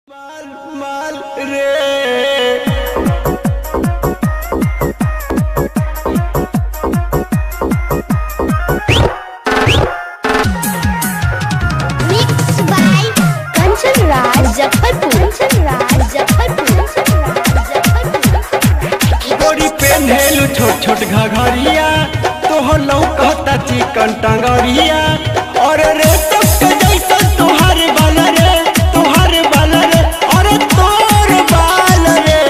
माल माल रे Mixed by Kanchan Raj गोरी पेन्हेलु छोट छोट घघरिया तोहर लौकता चिकन टंगरिया और रे सबके जैसा तोहर बाल रे और तोर बाल रे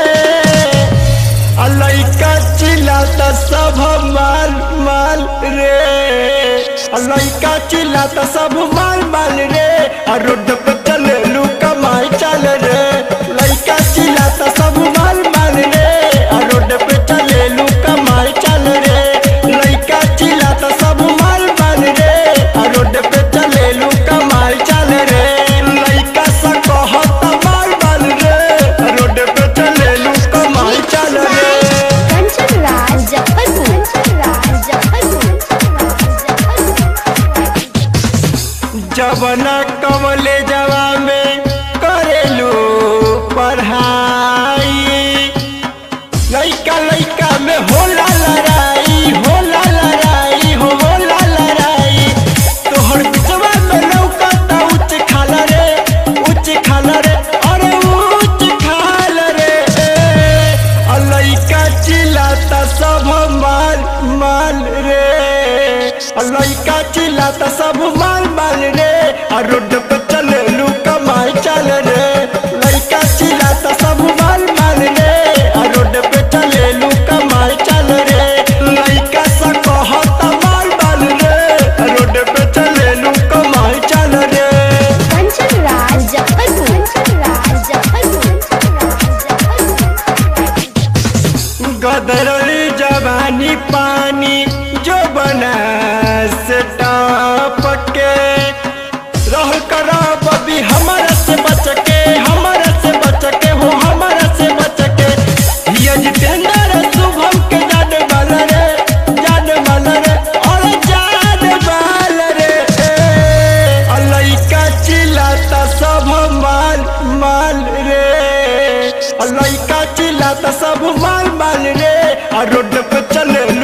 लइका चिल्लाता सब माल माल रे लइका चिल्लाता सब माल माल रे रोड पे चलेलु कमाई चल रे लइका चिल्लाता सब माल माल रे रोड पे चलेलु कमाई चल रे लइका चिल्लाता सब माल माल रे रोड पे चलेलु कमाई चल रे लइका सा कहता माल माल रे रोड पे चलेलु कमाई चल रे Kanchan Raj जवना कमले जवा में करेलू पढ़ाई लइका लइका में होला लड़ाई तोहर बिचवा में लौकता उच्च खाला रे अरे उच्च खाला रे लइका चिल्लाता सब माल माल रे लइका चिल्लाता सब माल माल रे रोड पे चलेलु कमाई चल रे लइका चिल्लाता सब माल माल रे रोड पे चलेलु कमाई चल रे लइका सा कहता माल माल रे रोड पे चलेलु कमाई चल रे Kanchan Raj गदरली जवानी पानी जो बना से टाप के रह करा बबी हमारा से बच के हो हमारा से बच के ये जितेंद्र शुभम के जान वाला रे और जान वाला रे लइका चिल्लाता सब माल माल रे लइका चिल्लाता सब माल माल रे रोड पे चले